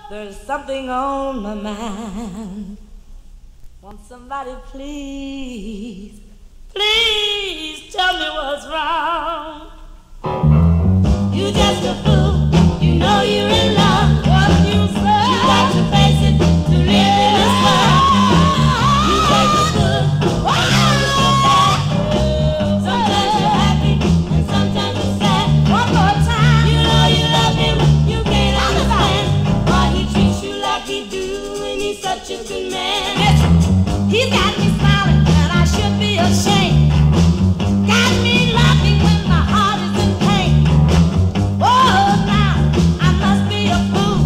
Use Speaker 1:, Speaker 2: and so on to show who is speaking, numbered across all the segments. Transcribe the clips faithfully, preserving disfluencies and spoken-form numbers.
Speaker 1: There's something on my mind. Won't somebody please, please tell me what's wrong? You just a fool, you know you're in love. What you say? You got to face it to live in this world. You take the good, sometimes you're bad. Sometimes you're happy and sometimes you're sad. One more time. You know you love him, you can't understand why he treats you like he do when he's such a good man. Listen, he's got me smiling and I should be ashamed. Got me laughing when my heart is in pain. Oh, now I must be a fool,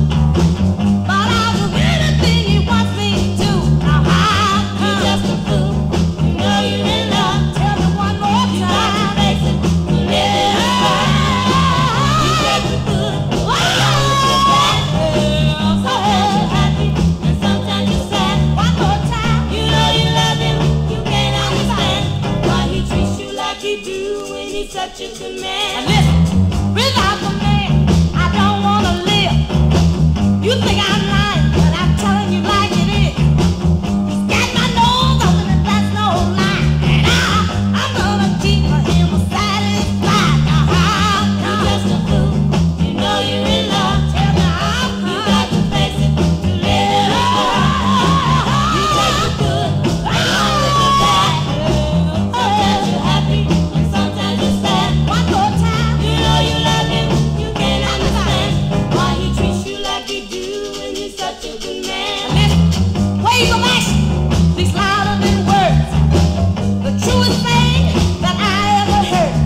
Speaker 1: but I'll do anything he wants me to. Now how come? You're just a fool, you know you're in love. Tell me one more time. You got to face it, to live in this world. You take the good, sometimes you're bad. Sometimes you're happy and sometimes you're sad. One more time. You know you love him, you can't understand why he treats you like he do when he's such a good man. Now listen, without the man, I don't wanna live. You think I'm lying, but I'm telling you like it is. He's got my nose open and that's no lie. And I, I'm gonna keep him satisfied. Now how come? You're just a fool, you know you're in love. Tell me how come? You got to face it, to live in this world. You take the good, sometimes you're bad. Sometimes you're happy and sometimes you're sad. One more time. You know you love him, you can't understand why he treats you like he do when he's such a good man. Listen, ways of action speaks louder than words. The truest thing that I ever heard.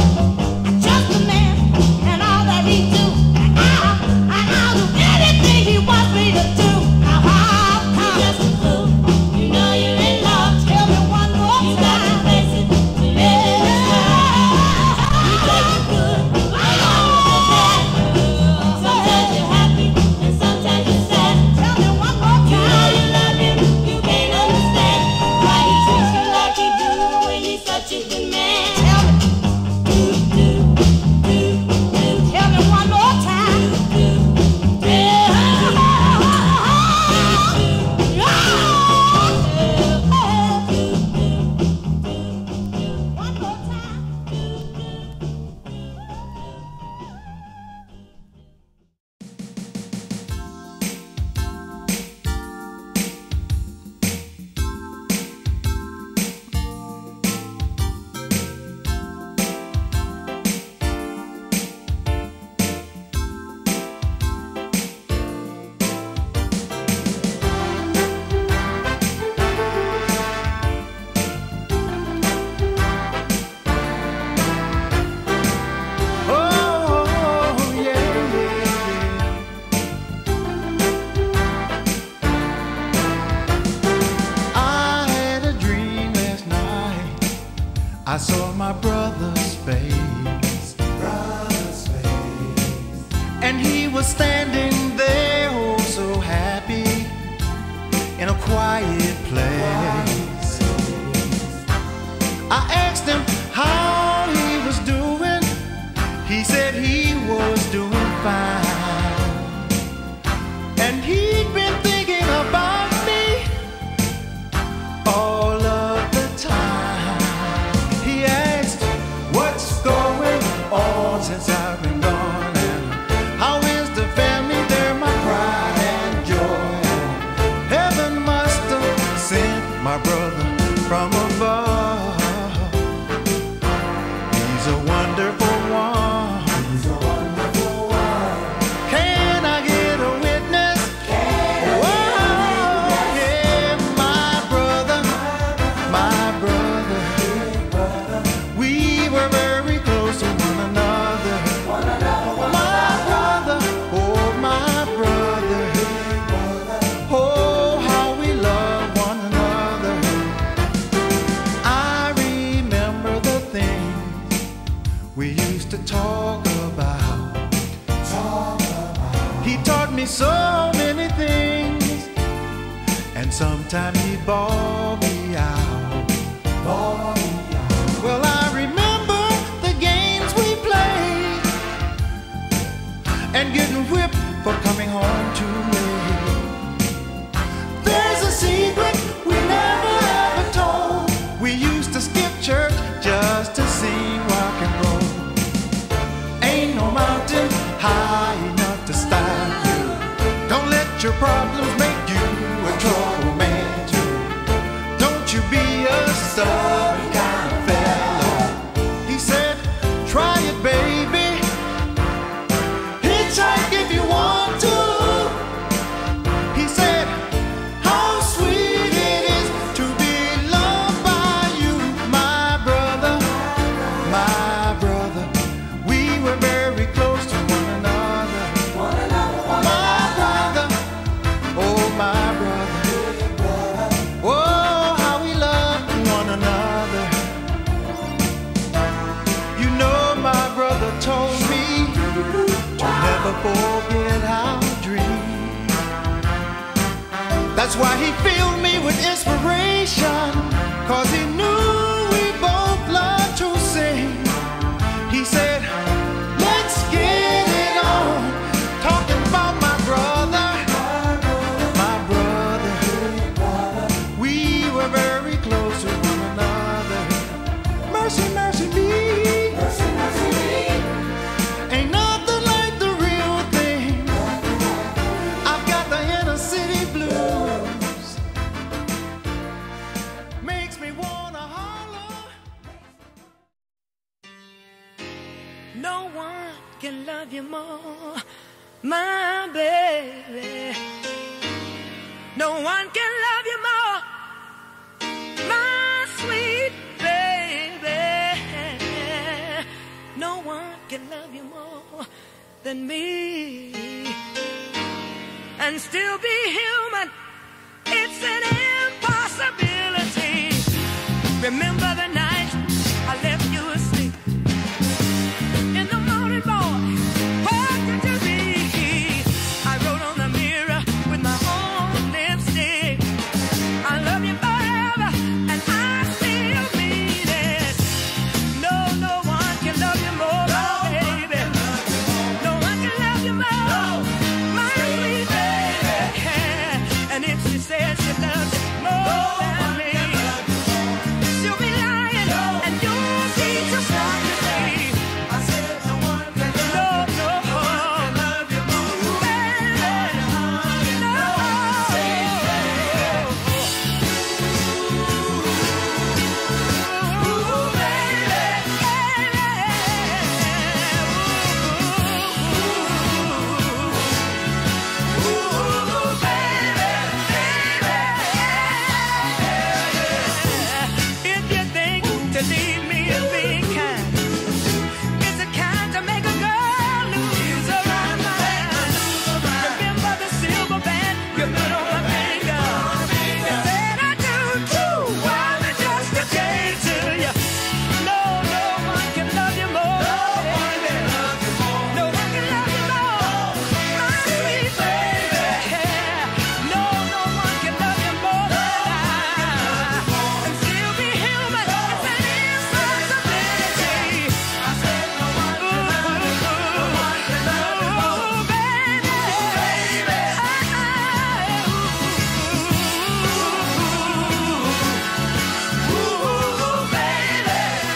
Speaker 1: I trust the man and all that he do. And I, and I'll do anything he wants me to do. Now how come? You're just a fool, you know you're in love. Tell me one more time. You got to face it, to live in this world. You take the good, sometimes you're bad. Sometimes you're happy and sometimes you're sad. Tell me one more time. You know you love him, you can't understand why he treats you like he do when he's such a good man. Tell me, do, do, do, do. Tell me one more time. Do, do, one more time.
Speaker 2: Oh, yeah, yeah, yeah. I had a dream last night. I saw my brother's face, brother's face, and he was standing there, oh so happy, in a quiet place. I asked him how he was doing. He said he was doing fine, and he'd been thinking about me all of the time. He asked, what's going on since I've been gone, and how is the family? They're my pride and joy. Heaven must have sent my brother from above. He's a wonderful one. He's a wonderful one. Can I get a witness? Can I Whoa, yeah, my brother, my brother. We were very close to one another. My brother, oh my brother. Oh, how we love one another. I remember the things we used to talk about. Talk about. He taught me so many things, and sometimes he'd bawl me out. Bawl me out. Well, I remember the games we played, and getting whipped for coming home too late. Don't your problems make you a trouble man too? Don't you be a stubborn kind of fellow. He said, try it, baby. Hitchhike if you want to. He said, how sweet it is to be loved by you, my brother, my brother. We were very close to one another. One another, one my brother, oh my brother. Oh, how we loved one another. You know my brother told me to never forget our dream. That's why he filled me with inspiration, cause he knew we both loved to sing. He said, let's get it on, talking about my brother, my brother. We were very close to one another. Mercy, mercy me, mercy, mercy me. Ain't nothing like the real thing. I've got the inner city blues. Makes me wanna holler.
Speaker 1: No one can love you more, my baby. No one can love you more, my sweet baby. No one can love you more than me. And still be human, it's an impossibility. Remember the night I left you asleep. In the morning, boy, what did you be? I wrote on the mirror with my own lipstick. I love you forever, and I still mean it. No, no one can love you more, baby. No one can love you more, my sweet baby. And if she says she loves you more than me, she'll be lying, and you'll be just like to see. I said no one can love you more, baby. No, ooh, if you think to leave me and be kind, it's the kind to make a girl lose her mind. Remember the silver band you put on my finger? You said I do too. Well, it's just a day to you. No, no one can love you more, baby. No one can love you more, my sweet baby. No, no one can love you more than I. And still be human, it's an impossibility. I said no one can love you more, no one can love you more, baby, baby. Ooh, baby,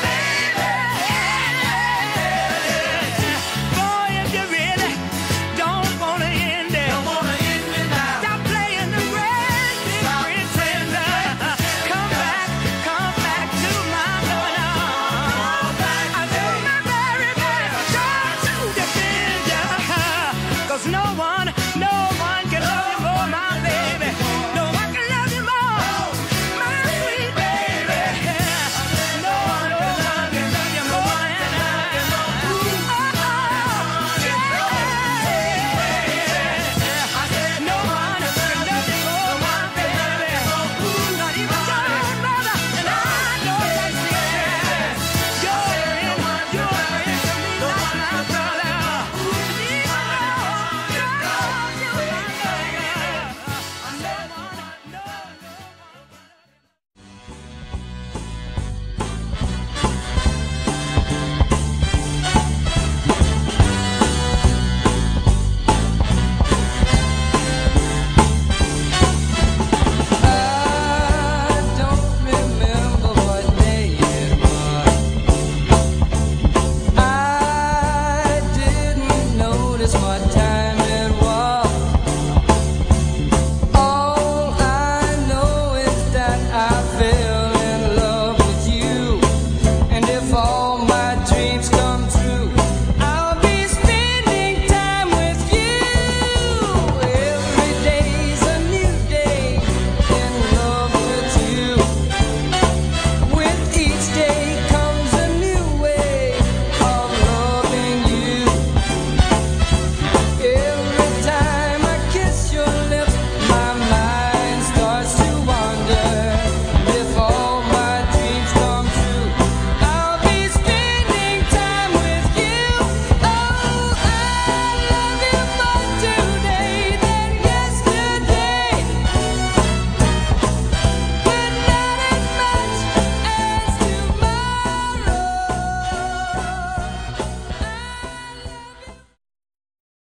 Speaker 1: baby. Boy, if you really don't wanna end it, stop playing the grand pretender. Come back, come back to my loving arms. I do my very best try to defend ya, 'cause no one